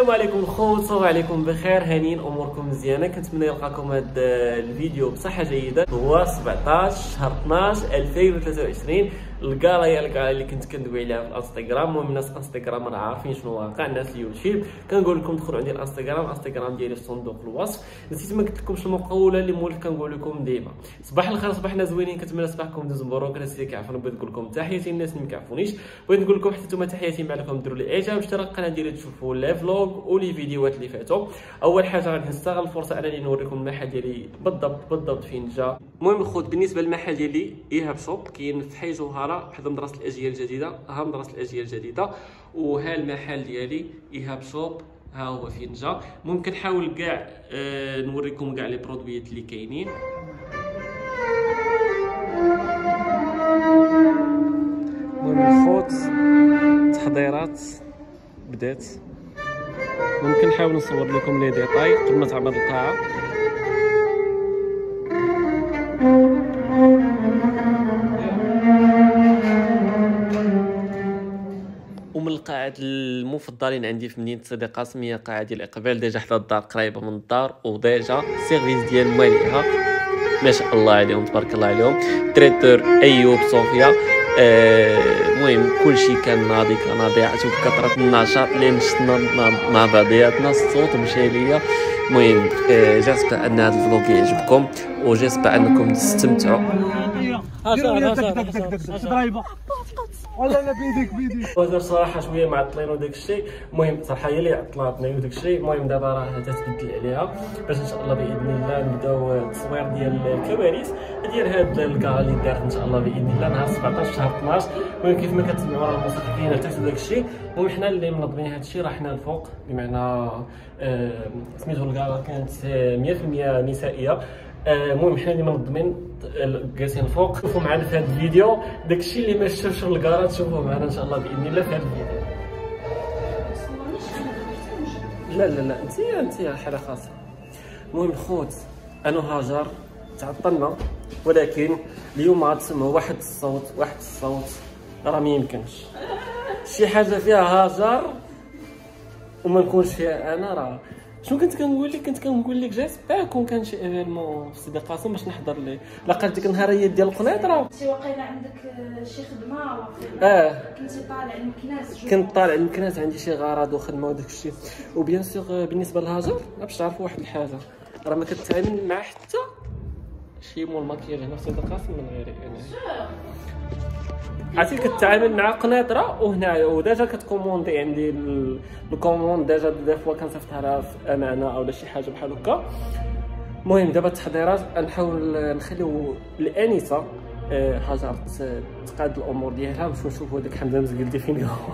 السلام عليكم الخوت، صباح عليكم بخير، هانيين اموركم مزيانه. كنتمنى يلقاكم هذا الفيديو بصحه جيده. هو 17 شهر 12 2023. الكالا هي الكالا اللي كنت كندوي عليها في الانستغرام. المهم الناس الانستغرام راه عارفين شنو واقع، الناس اليوتيوب كنقول لكم دخلوا عندي الانستغرام ديالي في صندوق الوصف. نسيت ما قلت لكمش المقوله اللي مولف كنقول لكم ديما: صباح الخير صباحنا زوينين. كنتمنى صباحكم دوز مبروك. الناس اللي كيعرفوني بغيت نقول لكم تحياتي، الناس اللي ما كيعرفونيش بغيت نقول لكم حتى نتوما تحياتي. مع لكم ديروا لي اعجاب واشتراك القناه ديالي تشوفوا لي فلوغ ولي فيديوهات اللي فاتوا. اول حاجه غادي نستغل الفرصه انني نوريكم المحل ديالي بالضبط فين جا. المهم الخوت، بالنسبه للمحل ديالي ايهاب شوب كاين في حي جوهره بحذا مدرسه الاجيال الجديده. ها مدرسه الاجيال الجديده، وها المحل ديالي ايهاب شوب، ها هو فين جا. ممكن نحاول كاع نوريكم كاع لي برودويات اللي كاينين. المهم الخوت، التحضيرات بدات. ممكن نحاول نصور لكم لي ديتاي قبل ما تعبر القاعه. ومن القاعات المفضلين عندي في مدينه سيدي قاسم هي قاعه ديال الاقبال، ديجا حدا الدار، قريبه من الدار، وديجا السيرفيس ديال مواليها ما شاء الله عليهم تبارك الله عليهم. تريتور ايوب صوفيا. المهم كلشي كان ناضي شوف كثرة النشاط اللي مشينا مع بعضياتنا، الصوت مشى ليا. المهم جاسبر ان هذا الفلوق يعجبكم وجاسبر انكم تستمتعوا. ولا بيديك وهذا صراحه شويه معطلين وداك الشيء. المهم صراحه هي اللي عطلاتني وداك الشيء. المهم دابا راه تتبدل عليها باش ان شاء الله باذن الله نبداو التصوير ديال الكواليس ديال هاد الكالا اللي دارت ان شاء الله باذن الله نهار 17 شهر 12. المهم كيف ما كتسمعوا راه الموسيقى كاينه تحت وداك الشيء. المهم حنا اللي منظمين هاد الشيء، راه حنا الفوق، بمعنى سميتو الكالا كانت 100% نسائيه. المهم حنا اللي منظمين جالسين الفوق. شوفوا معنا في هذا الفيديو داكشي اللي ما شافش الكارات، تشوفوه معنا ان شاء الله باذن الله في هذا الفيديو. لا انت حاله خاصه. المهم الخوت، انا وهاجر تعطلنا، ولكن اليوم غتسمعوا واحد الصوت راه ما يمكنش شي حاجه فيها هاجر وما نكونش فيها انا. راه شنو كنت كنقول لك جاسبر كون كان شي ايفينمون في سيدي قاسم باش نحضر ليه. لقيت ديك النهاريه ديال القنيطره انت واقيلا عندك شي خدمه واقيلا كنتي طالع المكناس. كنت طالع المكناس، عندي شي غرض وخدمه وداك الشيء. وبيان سور بالنسبه لهاجر باش تعرفوا واحد الحاجه، راه ما كتعامل مع حتى شي مول ماكياج هنا في سيدي قاسم من غير يعني عرفتي كتعامل مع قنيطره وهنايا. وديجا كتكوموندي عندي الكوموند ديجا دي فوا كنصيفطها لها في امانه او شي حاجه بحال هكا. المهم دابا التحضيرات نحاول نخليو الانسه هاجر تقاد الامور ديالها باش نشوفوا هذاك حمزه مزقلدي فين هو.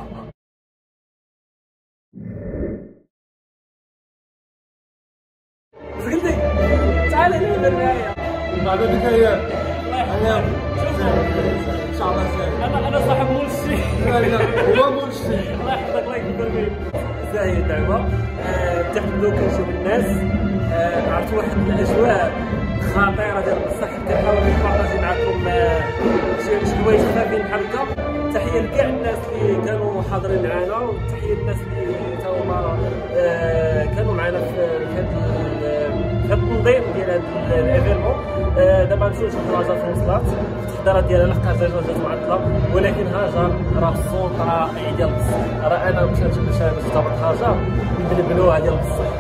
مزقلدي تعال هنا للرعايه بعد الحكايه. الله يحفظك. ان شاء الله زين. انا صاحب مول الشيء. لا هو مول الشيء. الله يحفظك الله يكبر فيك. هي الدعوه تحدوا كنشوف الناس. عرفت واحد الاجواء خطيره ديال بصح كنحاول نبارطاجي معكم شي حوايج خفيفين بحال هكا. تحيه لكاع الناس اللي كانوا حاضرين معنا، وتحيه للناس اللي تا هما كانوا معنا في هذا التنظيم ديال هذا الايفينمون. دابا نمشيو نشوفوا هاجر في الوصلات التحضيرات ديالها. لقات ديجا جات معطله، ولكن هاجر راه الصوت رائع ديال بصح. راه انا مشيت باش نرتبط هاجر نبلبلوها ديال بصح.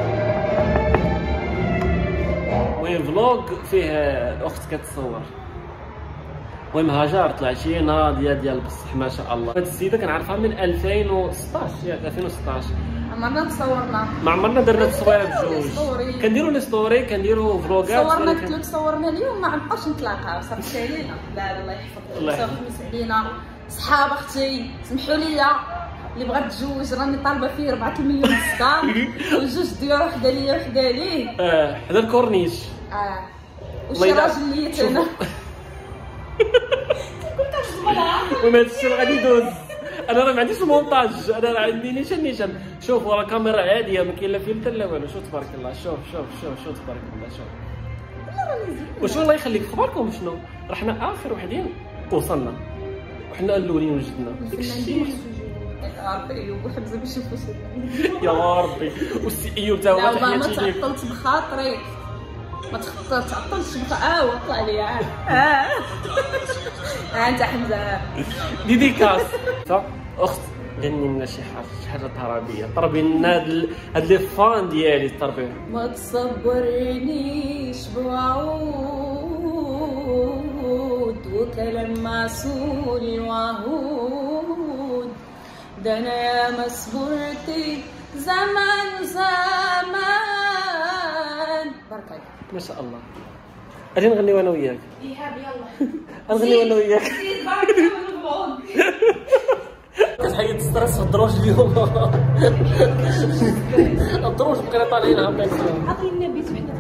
المهم فلوغ فيه الاخت كتصور. المهم هاجر طلعت شي ناضيه ديال بصح ما شاء الله. هاد السيده كنعرفها من 2016 ياك 2016. عمرنا تصورنا، ما عمرنا درنا تصويره بجوج. كنديروا لي ستوري، كنديروا فلوغات. صورنا قلت لك صورنا اليوم ما غنبقاوش نتلاقاو، صافي علينا. لا الله يحفظك، صافي علينا. صحاب اختي سمحوا لي اللي بغات تتزوج راني طالبه فيه 4 مليون دينار وجوج ديال وحده ليا وحده ليه. حدا الكورنيش. وشي راجل اللي انا كنت كتجبرها. وما هادشي اللي غادي يدوز. انا راه ما عنديش المونتاج، انا راه عندي نيشان. شوفوا راه كاميرا عاديه ما كاين لا فلتر لا والو. شوف تبارك الله، شوف تبارك الله. شوف وشو الله يخليك. اخباركم شنو؟ راه حنا اخر وحدين وصلنا وحنا الاولين وجدنا داك الشيء. عارفه ايوب وحمزه بيشوفوا شي. يا ربي والسي ايوب تا هو لا ما تحياتي ليك. تعطلت بخاطري، ما تعطلتش طلع لي انت حمزه ديديكاس اخت غني لنا شي حاجه طربيه، طربي لنا هاد لي فان ديالي طربي. ما تصبرنيش بوعود وكلام معسول وعهود، ده انا يا ما صبرتي زمان بركة. ما شاء الله. اجي نغنيو انا وياك. ايهاب يلا نغنيو انا وياك. زيد بركة ونبعد. كتحيد الستريس في الدروج اليوم. الدروج بقينا طالعين هابطين. عطينا بيت بعدا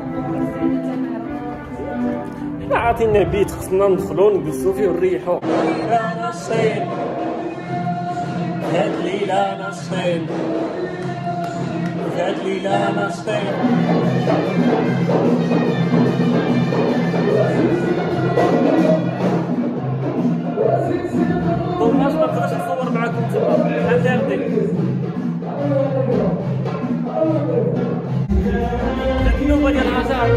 حنا عاطينا بيت خصنا ندخلو نجلسو فيه ونريحو. ليلة نصين هاد ليلة نصين هاد ليلة نصين. دوماج ما نقدرش نصور معاكم تما بحال داردي. النوبة ديال هاجر.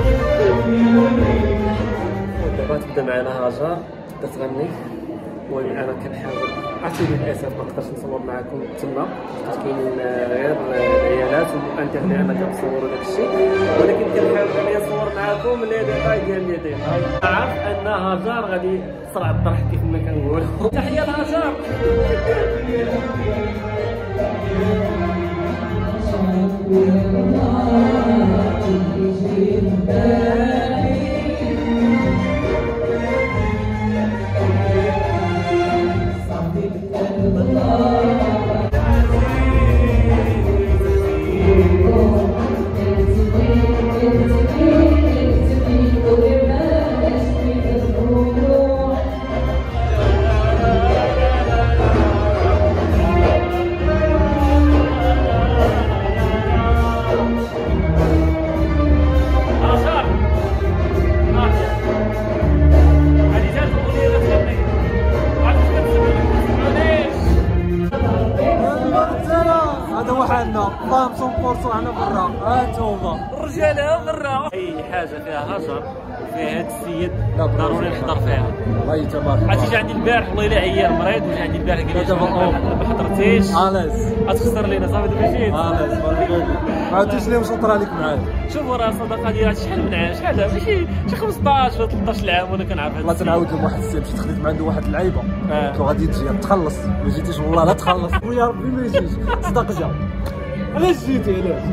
دابا تبدا معنا هاجر تبدا تغني. المهم انا كنحاول عرفتي للاسف ما نقدرش نصور معاكم تما حيت كاينين غير العيالات والانترنت انا كنصوروا داكشي، ولكن كنحاول انني نصور معاكم لي ديتاي ديال لي ديتاي. عارف ان هاجر غادي تصرع الضحك كيف ما كنقولوا. تحيه لهاجر. هذا وحدنا فاهم 100% حنا برا هانتوما الرجاله برا. اي حاجه فيها هاجر وفيها هاد السيد ضروري نحضر فيها. الله تبارك. عرفتي جا عندي البارح والله الا عيان مريض وجا عندي البارح قال لي ما حضرتيش. علاش غتخسر لينا صافي دابا جيت. علاش ما عرفتيش ليه وشطر عليك معاك. شوف راه الصداقه ديالها شحال من عام شحال ماشي شي 15 ولا 13 عام وانا كنعرف هاد والله السيد. تنعاود لهم واحد السيد مشيت خديت من عنده واحد اللعيبه قلت له غادي تجي تخلص ما جيتيش والله لا تخلص. ويا ربي ما يجيش صدق جا. علاش جيتي علاش؟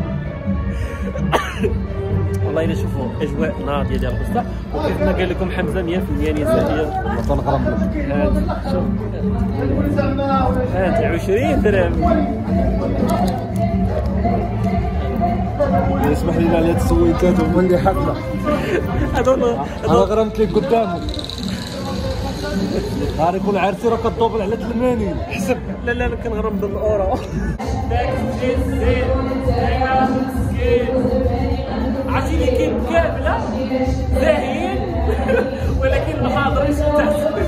والله الا شوفوا اجواء ناضيه ديال القصه وكيف ما قال لكم حمزه 100% نسائيه. والله تنغرم لك. شوف هات 20 درهم. اسمح لي على هاد السويتات هما اللي حفله. هذول انا غرمت لك قدامك. نهار يكون عرسي راه كتدوبل على 80. حسب. لا لا كنغرم بالاورو. عرفتي اللي كاين كامله زاهيين ولكن ما حاضرينش التحسب.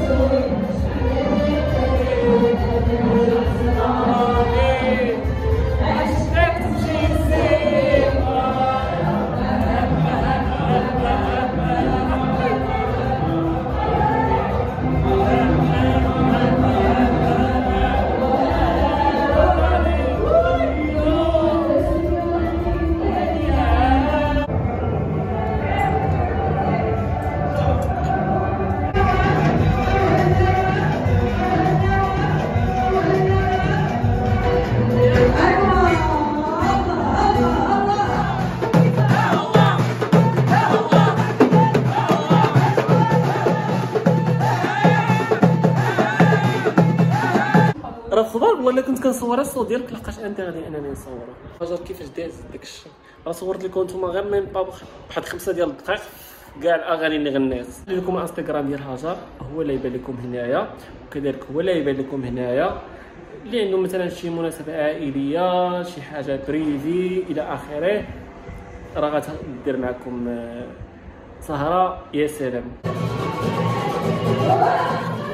راه في الصباح والله كنت كنصور الصوت ديالك لقاش انت غادي انني نصوره. هاجر كيفاش داز داك الشيء راه صورت لكم نتوما غير ميم با واحد 5 ديال الدقائق كاع الاغاني اللي غنيت لكم. الانستغرام ديال هاجر هو اللي يبان لكم هنايا وكذلك هو اللي يبان لكم هنايا. اللي عنده مثلا شي مناسبه عائليه شي حاجه بريفي الى اخره راه غتدير معكم سهره يا سلام.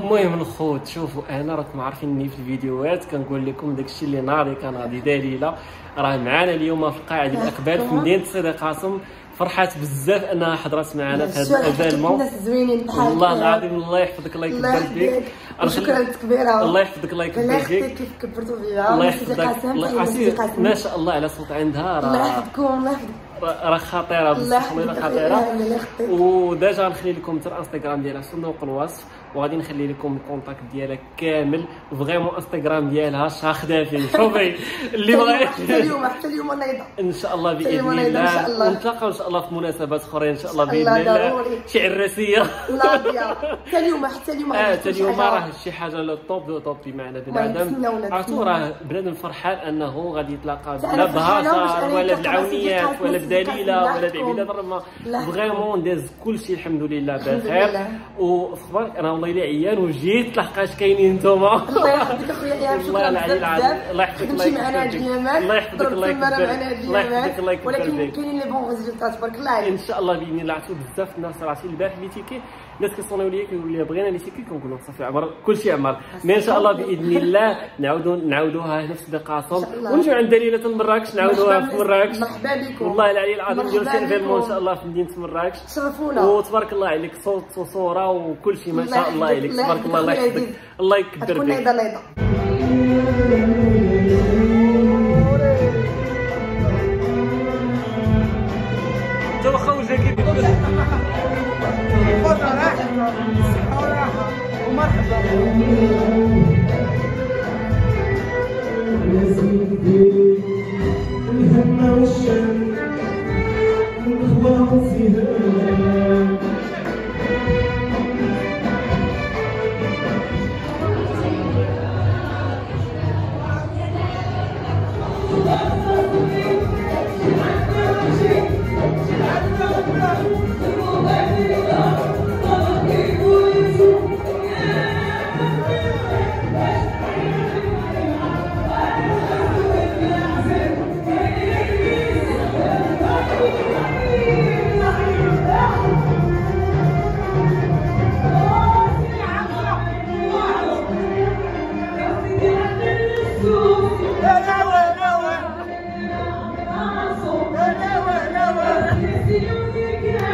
المهم الخوت شوفوا انا راكم عارفيني في الفيديوهات كنقول لكم داكشي اللي ناضي كناضي دليله راه معنا اليوم في قاعه الاقبال في مدينه سيدي قاسم. فرحات بزاف انها حضرت معنا في هذا الايفينمون. الناس زوينين بحالك والله العظيم الله يحفظك الله يكبر بك. شكرا لك كبيره. الله يحفظك الله يكبر بك. كيف كبرتوا فيها الله يحفظك. ما شاء الله على صوت عندها الله يحفظكم الله يحفظك. راه خطيره بزاف والله خطيره. وديجا نخلي لكم حتى الانستغرام ديالها في صندوق الوصف وغادي نخلي لكم الكونتاكت ديالها كامل وفريمون انستغرام ديالها شاخده فيه. شوفي اللي بغى حتى اليوم نايضه ان شاء الله باذن الله. ونتلاقاو ان شاء الله في مناسبات اخرين ان شاء الله باذن الله شي عراسيه لا حتى اليوم حتى اليوم راه شي حاجه لو توب بمعنى بنادم عرفتوا راه بنادم فرحان انه غادي يتلاقى لا بهزار ولا بالعونيات ولا بدليله ولا بعبادات الرحمه. فريمون داز كلشي الحمد لله بخير. وخبرك انا والله الا عيان وجيت لحقاش كاينين نتوما. الله يحفظك اخويا شكرا بزاف. الله يحفظك تمشي معنا هاد الايامات الله يحفظك الله يكبر. ولكن كاينين لي بون ريزولطات تبارك الله عليك ان شاء الله باذن الله. عرفتوا بزاف الناس راه البارح لي تيكي الناس كيصونيو ليا كيقولوا لي بغينا لي تيكي كنقول لهم صافي عمر كلشي عمر. مي ان شاء الله باذن الله نعاودوها هنا في سيدي قاسم ونجيو عند دليله مراكش نعاودوها في مراكش. مرحبا بكم والله العلي العظيم نديرو شي ايفينمون ان شاء الله في مدينه مراكش. شرفونا وتبارك الله عليك صوت وصوره وكلشي ما شاء الله عليك تبارك الله. الله يحفظك الله يكبر بك. ليضه تو خوجه كيف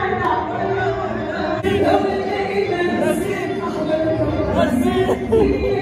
Brasil!